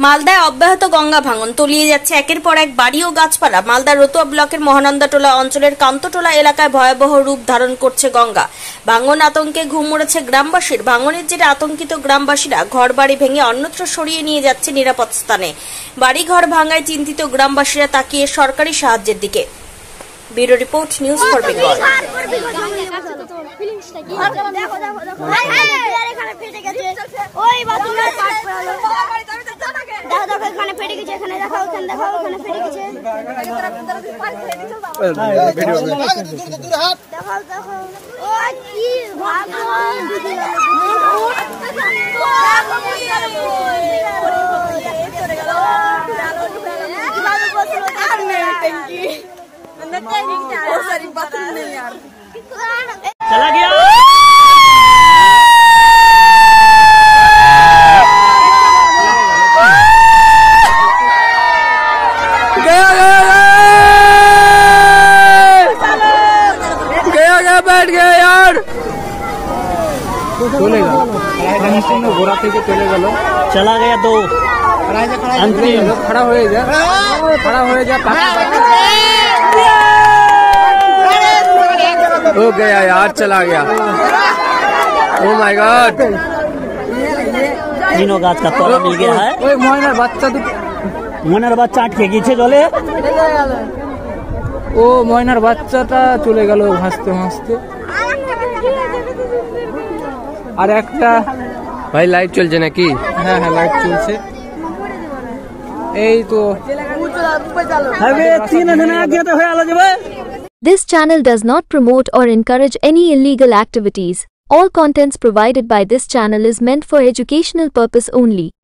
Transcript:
মালদায় অব্যাহত গঙ্গা ভাঙন, তলিয়ে যাচ্ছে একের পর এক বাড়ি ও গাছপালা। মালদার রতুয়া ব্লকের মহানন্দাটোলা অঞ্চলের কান্তটোলা এলাকায় ভয়াবহ রূপ ধারণ করছে গঙ্গা। ভাঙন আতঙ্কে ঘুম উড়েছে গ্রামবাসীর। ভাঙনের জেরে আতঙ্কিত গ্রামবাসীরা ঘরবাড়ি ভেঙে অন্যত্র সরিয়ে নিয়ে যাচ্ছে নিরাপদ স্থানে। বাড়িঘর ভাঙায় চিন্তিত গ্রামবাসীরা তাকিয়ে সরকারি সাহায্যের দিকে। Bureau report, news for Bengal. चला गया गया बैठ गया यार। चले घोड़ा থেকে চলে গেল, चला गया तो अंतिम खड़ा হয়ে जा हो गया यार, चला गया। ओ माय गॉड, तीनों गाछ का तोड़ा मिल गया है। ওই ময়নার বাচ্চা আটকে গেছে জলে। ও ময়নার বাচ্চাটা চলে গেল ভাসতে ভাসতে। আর একটা ভাই লাইট চলছে নাকি? হ্যাঁ হ্যাঁ লাইট চলছে। এই তো আরে তিন দিন আগে তো হয়ে আলো যাবে। This channel does not promote or encourage any illegal activities. All contents provided by this channel is meant for educational purpose only.